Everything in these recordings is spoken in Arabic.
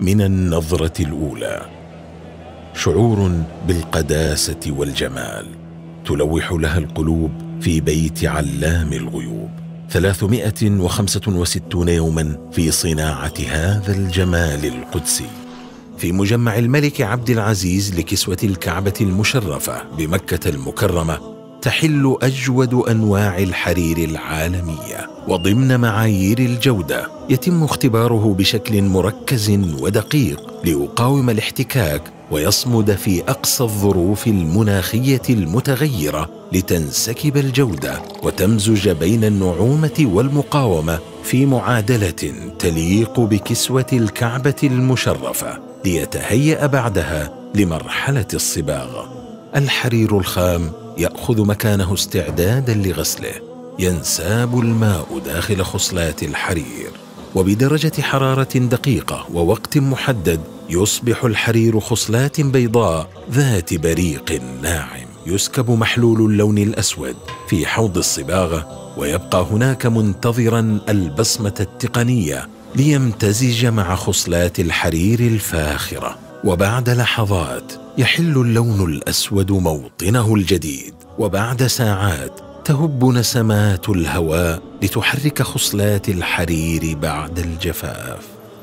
من النظرة الأولى. شعور بالقداسة والجمال تلوح لها القلوب في بيت علام الغيوب. 365 يوما في صناعة هذا الجمال القدسي. في مجمع الملك عبد العزيز لكسوة الكعبة المشرفة بمكة المكرمة تحل أجود أنواع الحرير العالمية، وضمن معايير الجودة يتم اختباره بشكل مركز ودقيق ليقاوم الاحتكاك ويصمد في أقصى الظروف المناخية المتغيرة، لتنسكب الجودة وتمزج بين النعومة والمقاومة في معادلة تليق بكسوة الكعبة المشرفة، ليتهيأ بعدها لمرحلة الصباغة. الحرير الخام يأخذ مكانه استعدادا لغسله. ينساب الماء داخل خصلات الحرير، وبدرجة حرارة دقيقة ووقت محدد يصبح الحرير خصلات بيضاء ذات بريق ناعم. يسكب محلول اللون الأسود في حوض الصباغة، ويبقى هناك منتظرا البصمة التقنية ليمتزج مع خصلات الحرير الفاخرة. وبعد لحظات يحل اللون الأسود موطنه الجديد، وبعد ساعات تهب نسمات الهواء لتحرك خصلات الحرير بعد الجفاف.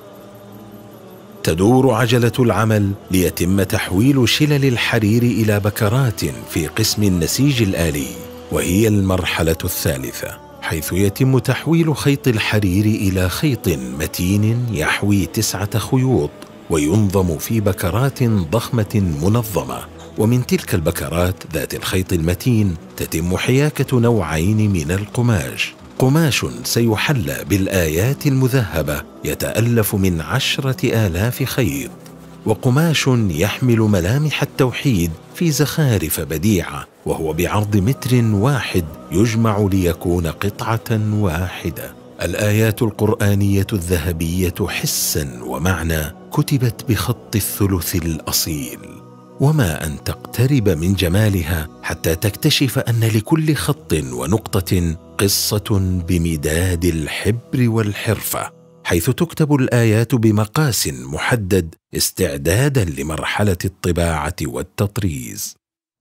تدور عجلة العمل ليتم تحويل شلل الحرير إلى بكرات في قسم النسيج الآلي، وهي المرحلة الثالثة، حيث يتم تحويل خيط الحرير إلى خيط متين يحوي 9 خيوط، وينظم في بكرات ضخمة منظمة. ومن تلك البكرات ذات الخيط المتين تتم حياكة نوعين من القماش: قماش سيحلى بالآيات المذهبة يتألف من 10,000 خيط، وقماش يحمل ملامح التوحيد في زخارف بديعة، وهو بعرض 1 متر يجمع ليكون قطعة واحدة. الآيات القرآنية الذهبية حسا ومعنى كتبت بخط الثلث الأصيل، وما أن تقترب من جمالها حتى تكتشف أن لكل خط ونقطة قصة بمداد الحبر والحرفة، حيث تكتب الآيات بمقاس محدد استعدادا لمرحلة الطباعة والتطريز.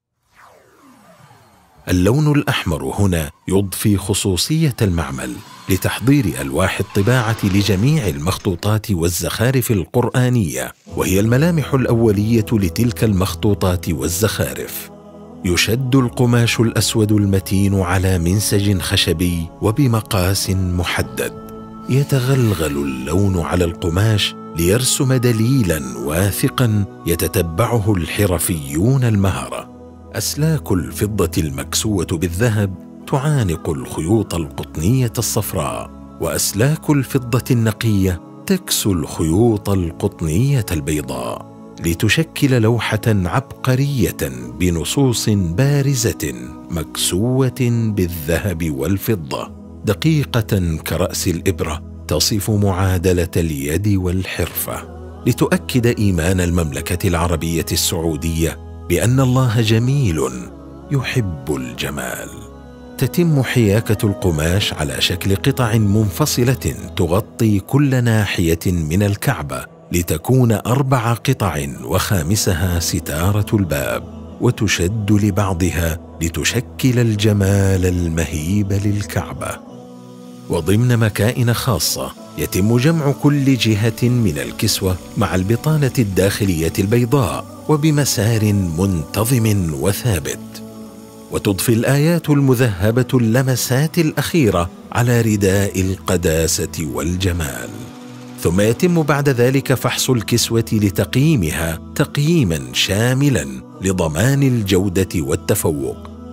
اللون الأحمر هنا يضفي خصوصية المعمل لتحضير ألواح الطباعة لجميع المخطوطات والزخارف القرآنية، وهي الملامح الأولية لتلك المخطوطات والزخارف. يشد القماش الأسود المتين على منسج خشبي وبمقاس محدد. يتغلغل اللون على القماش ليرسم دليلا واثقا يتتبعه الحرفيون المهرة. أسلاك الفضة المكسوة بالذهب تعانق الخيوط القطنية الصفراء، وأسلاك الفضة النقية تكسو الخيوط القطنية البيضاء، لتشكل لوحة عبقرية بنصوص بارزة مكسوة بالذهب والفضة، دقيقة كرأس الإبرة تصف معادلة اليد والحرفة، لتؤكد إيمان المملكة العربية السعودية بأن الله جميل يحب الجمال. تتم حياكة القماش على شكل قطع منفصلة تغطي كل ناحية من الكعبة، لتكون 4 قطع وخامسها ستارة الباب، وتشد لبعضها لتشكل الجمال المهيب للكعبة. وضمن مكائن خاصة يتم جمع كل جهة من الكسوة مع البطانة الداخلية البيضاء وبمسار منتظم وثابت، وتضفي الآيات المذهبة اللمسات الأخيرة على رداء القداسة والجمال. ثم يتم بعد ذلك فحص الكسوة لتقييمها تقييما شاملا لضمان الجودة والتفوق.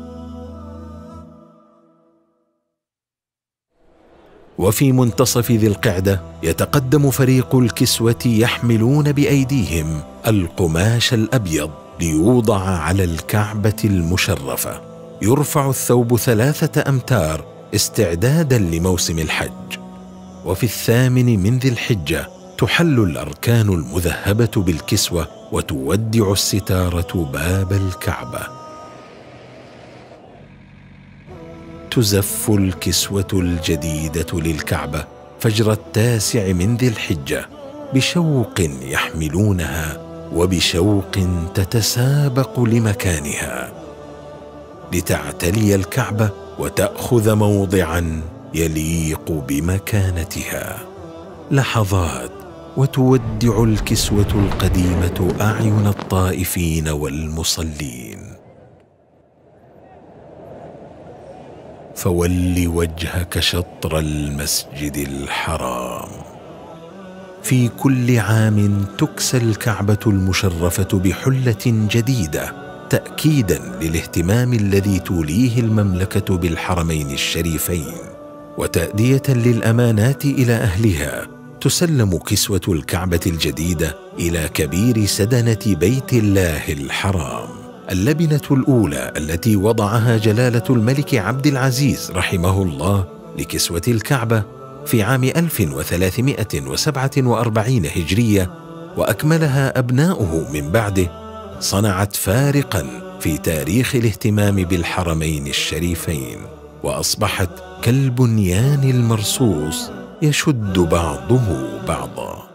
وفي منتصف ذي القعدة يتقدم فريق الكسوة يحملون بأيديهم القماش الأبيض ليوضع على الكعبة المشرفة. يرفع الثوب 3 أمتار استعدادا لموسم الحج. وفي 8 من ذي الحجة تحل الأركان المذهبة بالكسوة، وتودع الستارة باب الكعبة. تزف الكسوة الجديدة للكعبة فجر 9 من ذي الحجة، بشوق يحملونها وبشوق تتسابق لمكانها، لتعتلي الكعبة وتأخذ موضعا يليق بمكانتها. لحظات وتودع الكسوة القديمة أعين الطائفين والمصلين. فول وجهك شطر المسجد الحرام. في كل عام تكسى الكعبة المشرفة بحلة جديدة تأكيدا للاهتمام الذي توليه المملكة بالحرمين الشريفين، وتأدية للأمانات إلى أهلها. تسلم كسوة الكعبة الجديدة إلى كبير سدنة بيت الله الحرام. اللبنة الأولى التي وضعها جلالة الملك عبد العزيز رحمه الله لكسوة الكعبة في عام 1347 هجرية، وأكملها أبناؤه من بعده، صنعت فارقا في تاريخ الاهتمام بالحرمين الشريفين، وأصبحت كالبنيان المرصوص يشد بعضه بعضا.